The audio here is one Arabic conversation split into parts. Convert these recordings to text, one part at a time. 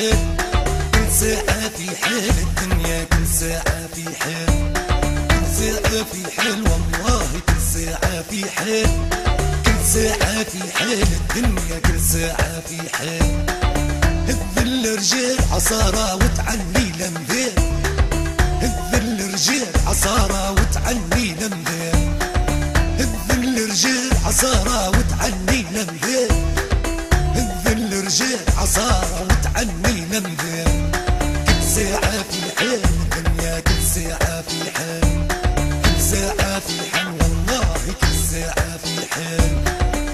حال، كل ساعة في حال الدنيا، كل ساعة في حال، كل ساعة في حال، والله كل ساعة في حال، كل ساعة في حال الدنيا، كل ساعة في حال. هذ الرجال عصارى وتعني لمذاب، هذ الرجال عصارى وتعني لمذاب، هذ الرجال عصارى وتعني لمذاب، هذ الرجال عصارى وتعني لمذاب. كل ساعة في حال الدنيا، كل ساعة في حال، كل ساعة في حال، والله كل ساعة في حال.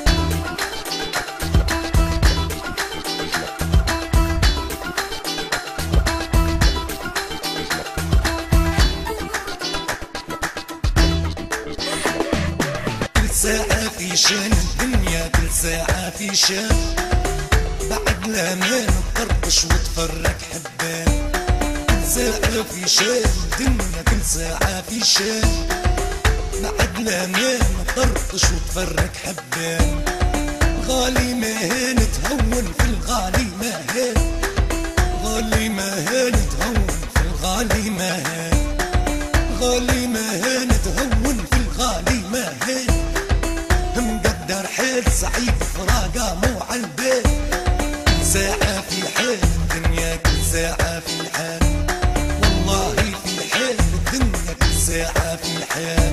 كل ساعة في شان الدنيا، كل ساعة في شان، بعد لا نطرطش وتفرق حبان. كل ساعة في شان الدنيا، كل ساعة في شان، بعد لا نطرطش وتفرق حبان. غالي ما هان تهون في الغالي ما هان، غالي ما هان تهون في الغالي ما هان، غالي ما هان تهون في الغالي ما هان. مقدر حال سعيد فراقه مو عالبال. كل ساعة في حال الدنيا، كل ساعة في حال، والله في حال الدنيا، كل ساعة في حال.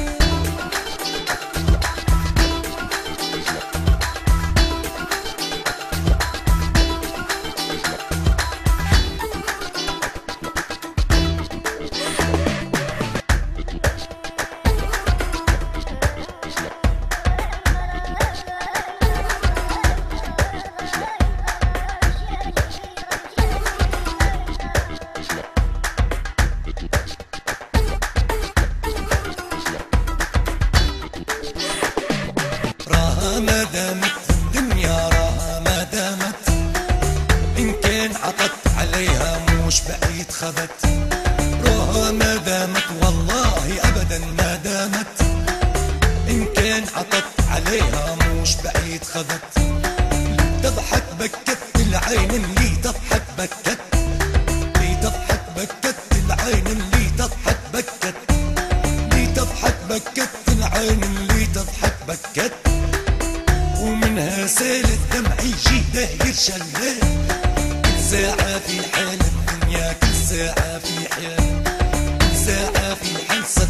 راها ما دامت الدنيا، راها ما دامت، إن كان عطت عليها مش بقيت خذت. راها ما دامت والله أبدا ما دامت، إن كان عطت عليها مش بقيت خذت. تضحك بكت العين اللي تضحك بكت، اللي تضحك بكت العين اللي تضحك بكت، اللي تضحك بكت العين اللي تضحك بكت. ومنها سال الدمع يجي داير شلال. كل ساعة في حال الدنيا، كل ساعة في حال، كل ساعة في حال.